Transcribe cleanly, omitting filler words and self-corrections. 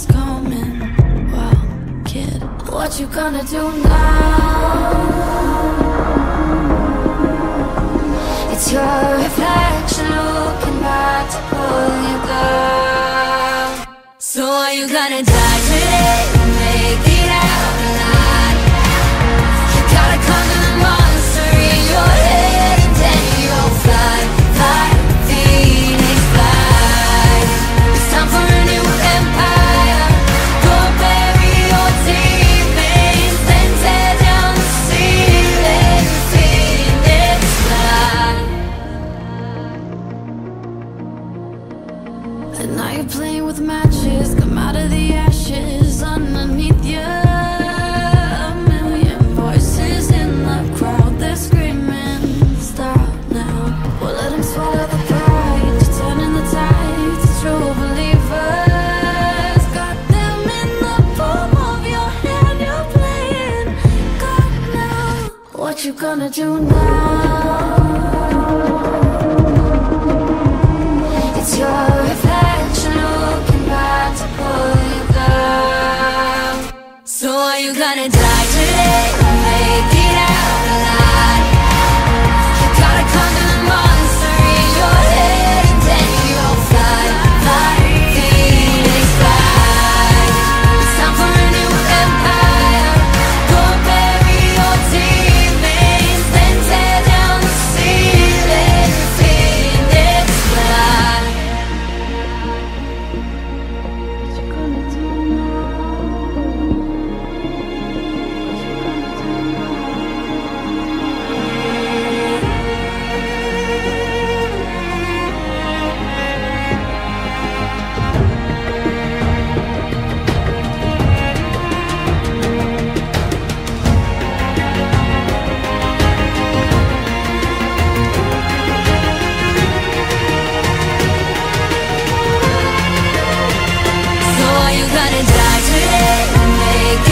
is coming. Well, kid, what you gonna do now? It's your reflection looking back to pull you down. So are you gonna die today or make it out alive? You gotta conquer the monster in your head, and then you'll fly, fly, Phoenix fly. It's time for a new empire. Go bury your demons, then tear down the ceiling, Phoenix fly. And now you're playing with matches. Come out of the ashes underneath you. A million voices in the crowd, they're screaming, stop now. Well, let them swallow the pride, you're turning the tide to true believers. Got them in the palm of your hand, you're playing God now. What you gonna do now? It's your reflection looking back to pull you down. So are you gonna die today or make it out alive? You gotta conquer the monster in your head, and then you'll fly, fly, Phoenix fly. It's time for a new empire. Go bury your demons, then tear down the ceiling, Phoenix fly. What you gonna do now? So are you gonna die today or make